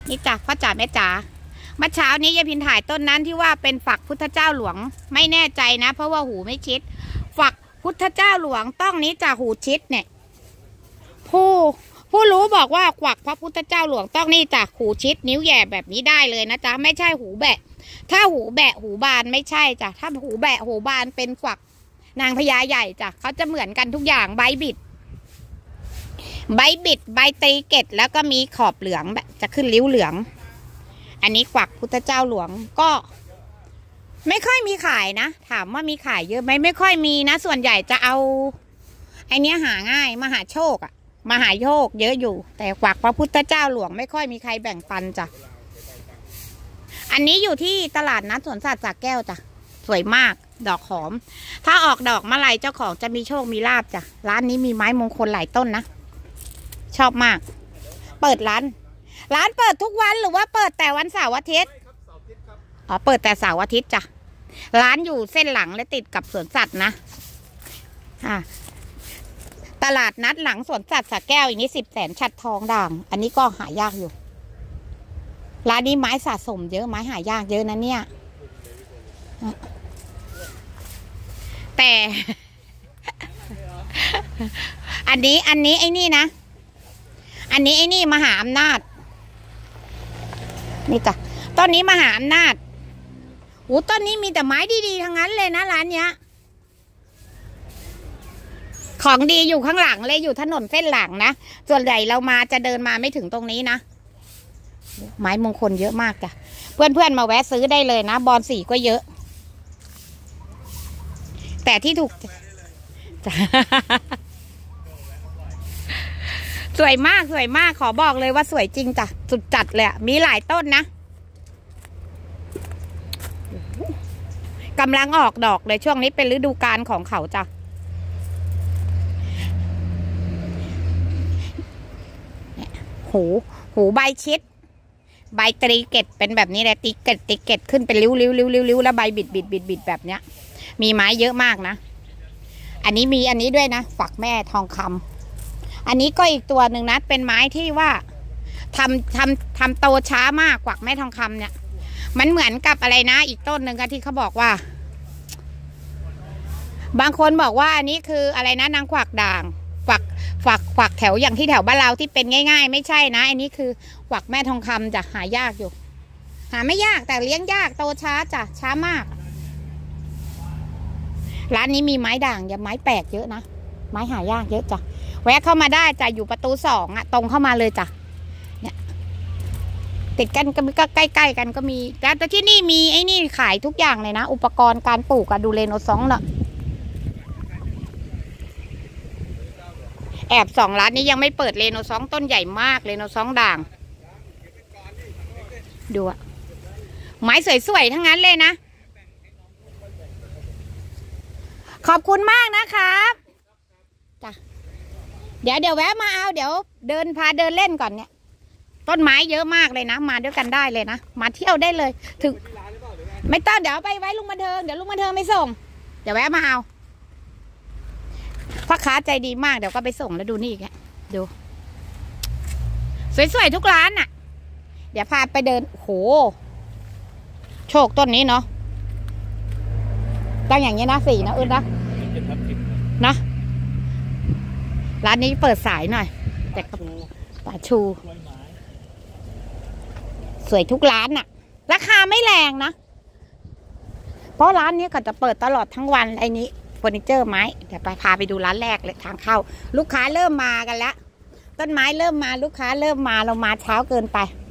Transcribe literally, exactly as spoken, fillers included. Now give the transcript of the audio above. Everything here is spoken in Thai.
นี่จ้ะพ่อจ๋าแม่จ๋าเมื่อเช้านี้ยายพินถ่ายต้นนั้นที่ว่าเป็นฝักพุทธเจ้าหลวงไม่แน่ใจนะเพราะว่าหูไม่ชิดฝักพุทธเจ้าหลวงต้องนี้จากหูชิดเนี่ยผู้ผู้รู้บอกว่าฝักพระพุทธเจ้าหลวงต้องนี่จากหูชิดนิ้วแย่แบบนี้ได้เลยนะจ๊ะไม่ใช่หูแบะถ้าหูแบะหูบานไม่ใช่จ้ะถ้าหูแบะหูบานเป็นฝักนางพญาใหญ่จ้ะเขาจะเหมือนกันทุกอย่างใบบิดใบบิดใบตีเกตแล้วก็มีขอบเหลืองแบบจะขึ้นริ้วเหลืองอันนี้ฝักพุทธเจ้าหลวงก็ไม่ค่อยมีขายนะถามว่ามีขายเยอะไหมไม่ค่อยมีนะส่วนใหญ่จะเอาไอเนี้ยหาง่ายมหาโชคอะมหาโชคเยอะอยู่แต่ฝักพระพุทธเจ้าหลวงไม่ค่อยมีใครแบ่งปันจ้ะอันนี้อยู่ที่ตลาดนัดสวนสัตว์สระแก้วจ้ะสวยมากดอกหอมถ้าออกดอกเมื่อไรเจ้าของจะมีโชคมีลาภจ้ะร้านนี้มีไม้มงคลหลายต้นนะชอบมากเปิดร้านร้านเปิดทุกวันหรือว่าเปิดแต่วันเสาร์อาทิตย์อ๋อเปิดแต่เสาร์อาทิตย์จ้ะร้านอยู่เส้นหลังและติดกับสวนสัตว์นะอ่าตลาดนัดหลังสวนสัตว์สระแก้วอย่างนี้สิบแสนฉัตรทองด่างอันนี้ก็หายากอยู่ร้านนี้ไม้สะสมเยอะไม้หายากเยอะนะเนี่ยแต่ อันนี้อันนี้ไอ้นี่นะอันนี้ไอ้นี่มหาอำนาจนี่จ้ะต้นนี้มหาอำนาจโอ้ต้นนี้มีแต่ไม้ดีๆทั้งนั้นเลยนะร้านเนี้ยของดีอยู่ข้างหลังเลยอยู่ถนนเส้นหลังนะส่วนใหญ่เรามาจะเดินมาไม่ถึงตรงนี้นะไม้มงคลเยอะมากจ้ะเพื่อนๆมาแวะซื้อได้เลยนะบอลสีก็เยอะแต่ที่ถูกสวยมากสวยมากขอบอกเลยว่าสวยจริงจ้ะสุดจัดเลยมีหลายต้นนะกำลังออกดอกเลยช่วงนี้เป็นฤดูกาลของเขาจ้ะหูหูใบชิดใบตรีเกตเป็นแบบนี้แหละตีเกตตีเกตขึ้นเป็นริ้วริ้วริ้วริ้วริ้วแล้วใบบิดบิดบิดบิดแบบเนี้ยมีไม้เยอะมากนะอันนี้มีอันนี้ด้วยนะฝักแม่ทองคำอันนี้ก็อีกตัวหนึ่งนะเป็นไม้ที่ว่าทำทำทำโตช้ามากกว่าแม่ทองคำเนี่ยมันเหมือนกับอะไรนะอีกต้นหนึ่งก็ที่เขาบอกว่าบางคนบอกว่าอันนี้คืออะไรนะนางกวักด่างกวักกวักกวักแถวอย่างที่แถวบ้านเราที่เป็นง่ายๆไม่ใช่นะอันนี้คือกวักแม่ทองคำจะหายากอยู่หาไม่ยากแต่เลี้ยงยากโตช้าจ้ะช้ามากร้านนี้มีไม้ด่างอย่าไม้แปลกเยอะนะไม้หายากเยอะจ้ะแวะเข้ามาได้จ้ะอยู่ประตูสองอะตรงเข้ามาเลยจ้ะเนี่ยติดกันก็ใกล้ๆกันก็มีแต่ที่นี่มีไอ้นี่ขายทุกอย่างเลยนะอุปกรณ์การปลูกอะดูเรโนซองเนาะแอบสองร้านนี้ยังไม่เปิดเรโนซองต้นใหญ่มากเรโนซองด่างดูอะไม้สวยๆทั้งนั้นเลยนะขอบคุณมากนะครับจ้ะเดี๋ยวเดี๋ยวแวะมาเอาเดี๋ยวเดินพาเดินเล่นก่อนเนี่ยต้นไม้เยอะมากเลยนะมาด้วยกันได้เลยนะมาเที่ยวได้เลยถึงไม่ต้องเดี๋ยวไปไว้ลุงบันเทิงเดี๋ยวลุงบันเทิงไม่ส่งเดี๋ยวแวะมาเอาพ่อค้าใจดีมากเดี๋ยวก็ไปส่งแล้วดูนี่แกดูสวยๆทุกร้านน่ะเดี๋ยวพาไปเดินโหโชคต้นนี้เนาะตั้งอย่างนี้นะสี่นะอึดนะนะร้านนี้เปิดสายหน่อยแต่กับป่าชูสวยทุกร้านน่ะราคาไม่แรงนะเพราะร้านนี้ก็จะเปิดตลอดทั้งวันไอ้นี้เฟอร์นิเจอร์ไม้เดี๋ยวไปพาไปดูร้านแรกเลยทางเข้าลูกค้าเริ่มมากันแล้วต้นไม้เริ่มมาลูกค้าเริ่มมาเรามาเช้าเกินไป